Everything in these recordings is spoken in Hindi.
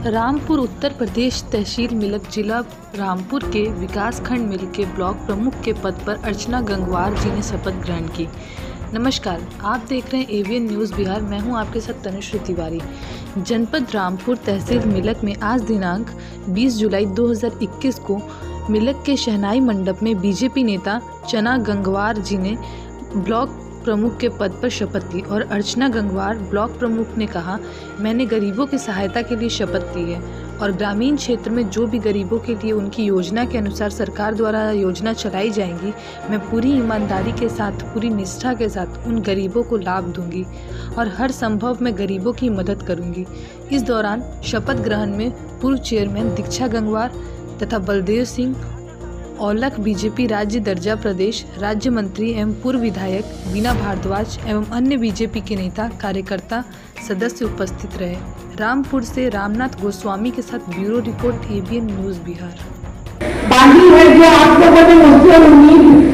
रामपुर उत्तर प्रदेश तहसील मिलक जिला रामपुर के विकासखंड मिल के ब्लॉक प्रमुख के पद पर अर्चना गंगवार जी ने शपथ ग्रहण की। नमस्कार, आप देख रहे हैं एवीएन न्यूज़ बिहार। मैं हूं आपके साथ तनुश्री तिवारी। जनपद रामपुर तहसील मिलक में आज दिनांक 20 जुलाई 2021 को मिलक के शहनाई मंडप में बीजेपी नेता चना गंगवार जी ने ब्लॉक प्रमुख के पद पर शपथ ली और अर्चना गंगवार ब्लॉक प्रमुख ने कहा, मैंने गरीबों की सहायता के लिए शपथ ली है और ग्रामीण क्षेत्र में जो भी गरीबों के लिए उनकी योजना के अनुसार सरकार द्वारा योजना चलाई जाएंगी, मैं पूरी ईमानदारी के साथ, पूरी निष्ठा के साथ उन गरीबों को लाभ दूंगी और हर संभव मैं गरीबों की मदद करूंगी। इस दौरान शपथ ग्रहण में पूर्व चेयरमैन दीक्षा गंगवार तथा बलदेव सिंह औलख बीजेपी राज्य दर्जा प्रदेश राज्य मंत्री एवं पूर्व विधायक बीना भारद्वाज एवं अन्य बीजेपी के नेता कार्यकर्ता सदस्य उपस्थित रहे। रामपुर से रामनाथ गोस्वामी के साथ bureau report AVN news Bihar. बाकी है जो आप लोगों ने मुझसे उम्मीद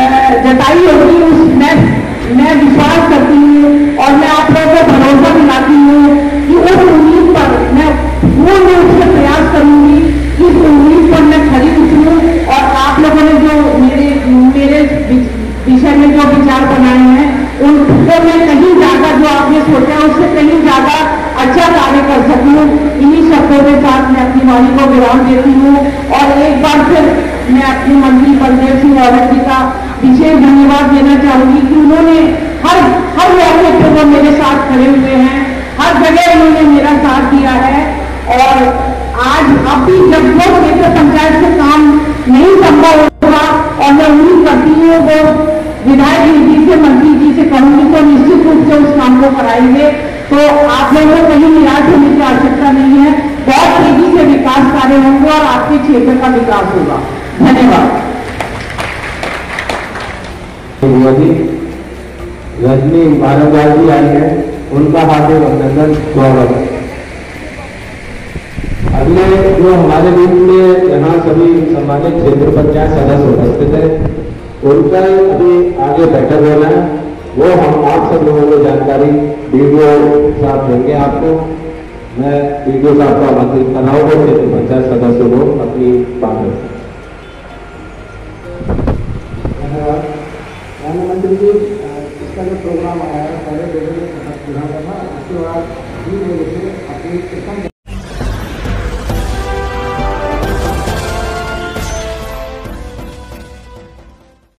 जताई होगी, उसमें मैं विश्वास करती हूँ और मैं आप लोगों को भरोसा दिलाती हूँ कि उस उम्मीद पर मैं पूर्ण रूप से प्रयास करूंगी कि इस उम्मीद पर मैं खरी उतरूं और आप लोगों ने जो मेरे विषय में जो विचार बनाए हैं उनको मैं कहीं ज्यादा, जो आपने सोचा उससे कहीं ज्यादा अच्छा कार्य कर सकूं। इन्हीं शब्दों के साथ मैं अपनी वाणी को विराम देती हूँ और एक बार फिर मैं अपने मंत्री बलदेव सिंह औलख जी का विशेष धन्यवाद देना चाहूंगी कि उन्होंने हर मौके पर वो मेरे साथ खड़े हुए हैं, हर जगह उन्होंने मेरा साथ दिया है और आज अब भी जब वो क्षेत्र पंचायत से काम नहीं संभव होगा और मैं उम्मीद करती हूँ वो विधायक जी से, मंत्री जी से कहूंगी तो निश्चित रूप से उस काम को कराएंगे। तो आप लोगों को कहीं निराश होने की आवश्यकता नहीं है, बहुत तेजी से विकास कार्य होंगे और आपके क्षेत्र का विकास होगा। धन्यवाद। रजनी भारद्वाज जी आई है, उनका हार्दिक अभिनंदन, स्वागत। अगले जो हमारे बीच में यहाँ सभी सम्मानित क्षेत्र पंचायत सदस्य उपस्थित है, उनका अभी आगे बैठक होना है, वो हम आप सब लोगों को जानकारी वीडियो साहब देंगे आपको। मैं वीडियो साहब का आमंत्रित कर रहा हूँ क्षेत्र पंचायत सदस्यों को अपनी बात में। धन्यवाद प्रधानमंत्री जी। इसका जो प्रोग्राम आया है पहले पूरा करना, उसके बाद 3 बजे से अपनी